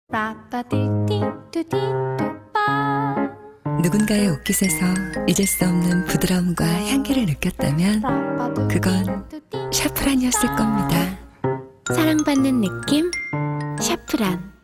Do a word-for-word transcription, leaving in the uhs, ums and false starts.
누군가의 옷깃에서 잊을 수 없는 부드러움과 향기를 느꼈다면 그건 샤프란이었을 겁니다. 사랑받는 느낌 샤프란.